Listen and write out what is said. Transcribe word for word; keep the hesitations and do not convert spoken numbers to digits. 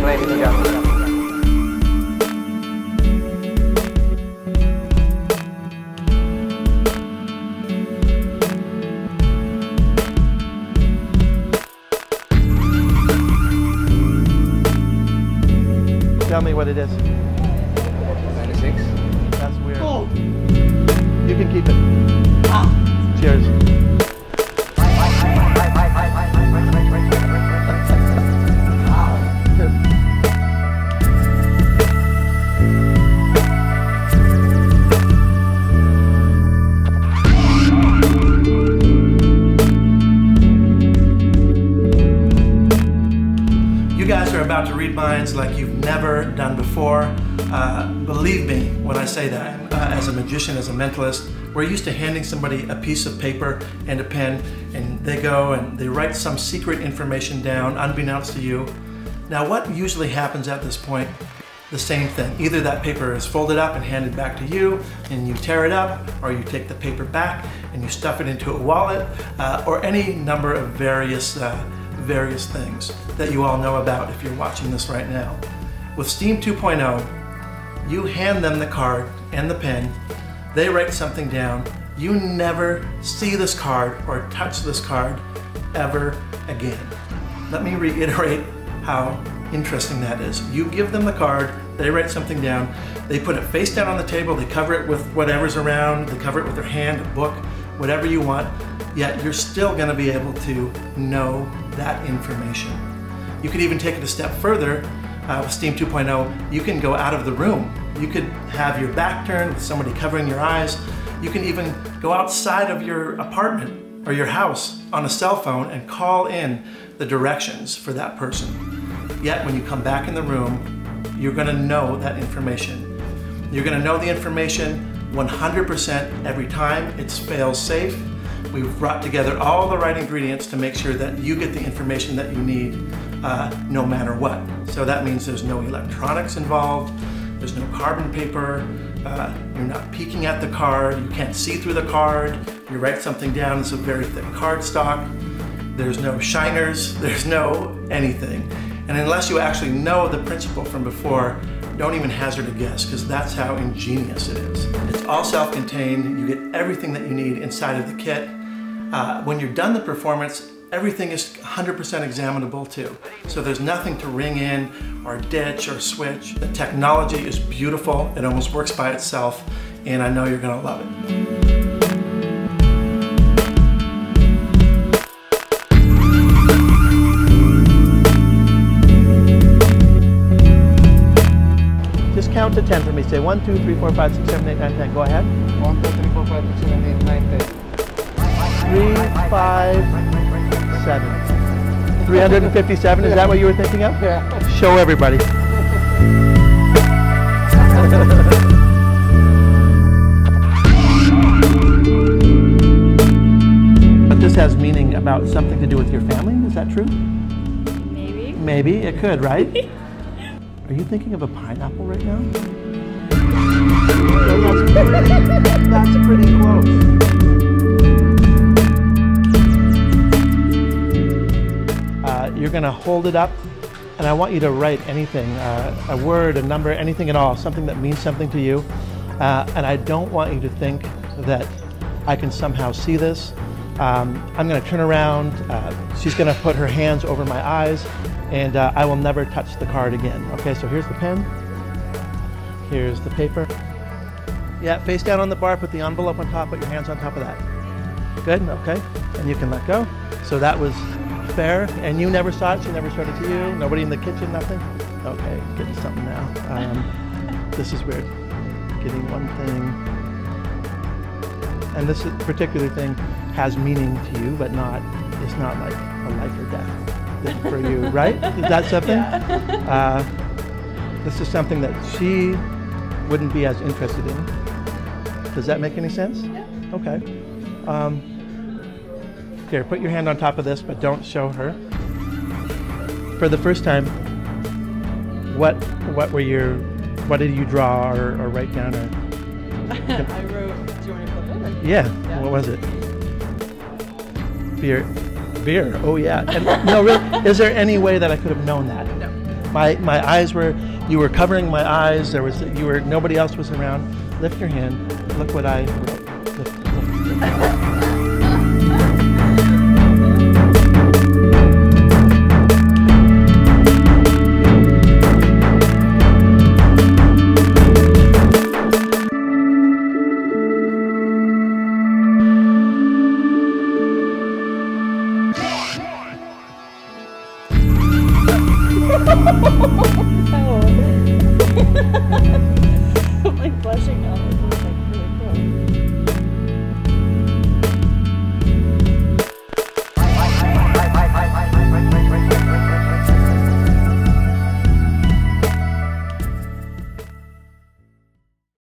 ladies and gentlemen. Tell me what it is. ninety-six. That's weird. Oh. You can keep it. Ah. Cheers. You guys are about to read minds like you've never done before. Uh, believe me when I say that. Uh, as a magician, as a mentalist, we're used to handing somebody a piece of paper and a pen, and they go and they write some secret information down unbeknownst to you. Now what usually happens at this point? The same thing. Either that paper is folded up and handed back to you and you tear it up, or you take the paper back and you stuff it into a wallet, uh, or any number of various uh, various things that you all know about if you're watching this right now. With Steam two point oh, you hand them the card and the pen, they write something down, you never see this card or touch this card ever again. Let me reiterate how interesting that is. You give them the card, they write something down, they put it face down on the table, they cover it with whatever's around, they cover it with their hand, a book, whatever you want, yet you're still going to be able to know that information. You could even take it a step further. Uh, with Steam two point oh, you can go out of the room. You could have your back turned with somebody covering your eyes. You can even go outside of your apartment or your house on a cell phone and call in the directions for that person. Yet when you come back in the room, you're going to know that information. You're going to know the information one hundred percent every time. It's fail safe. We've brought together all the right ingredients to make sure that you get the information that you need uh, no matter what. So that means there's no electronics involved, there's no carbon paper, uh, you're not peeking at the card, you can't see through the card, you write something down, it's a very thick cardstock, there's no shiners, there's no anything. And unless you actually know the principle from before, don't even hazard a guess, because that's how ingenious it is. It's all self-contained, you get everything that you need inside of the kit. Uh, when you're done the performance, everything is one hundred percent examinable too. So there's nothing to ring in or ditch or switch. The technology is beautiful, it almost works by itself, and I know you're gonna love it. Count to ten for me. Say one, two, three, four, five, six, seven, eight, nine, ten. Go ahead. one, two, three, four, five, six, seven, eight, nine, ten. Three, five, seven. three hundred fifty-seven, is that what you were thinking of? Yeah. Show everybody. But this has meaning about something to do with your family, is that true? Maybe. Maybe, it could, right? Are you thinking of a pineapple right now? Oh, that's pretty, that's pretty close. Uh, you're going to hold it up, and I want you to write anything, uh, a word, a number, anything at all, something that means something to you. Uh, and I don't want you to think that I can somehow see this. Um, I'm going to turn around, uh, she's going to put her hands over my eyes, and uh, I will never touch the card again. Okay, so here's the pen, here's the paper. Yeah, face down on the bar, put the envelope on top, put your hands on top of that. Good, okay, and you can let go. So that was fair, and you never saw it, she never showed it to you, nobody in the kitchen, nothing? Okay, getting something now. Um, this is weird, getting one thing. And this particular thing has meaning to you, but not, it's not like a life or death for you, right? Is that something? Yeah. Uh, this is something that she wouldn't be as interested in. Does that make any sense? Yeah. Okay. Um, here, put your hand on top of this, but don't show her. For the first time, what what were your, what did you draw or, or write down? Or, I wrote, do you want to flip it? yeah. yeah, what was it? Beer. Beer, oh yeah. And, no, really, is there any way that I could have known that? No. My my eyes were, you were covering my eyes. There was, you were, nobody else was around. Lift your hand. Look what I wrote. Lift, lift, lift.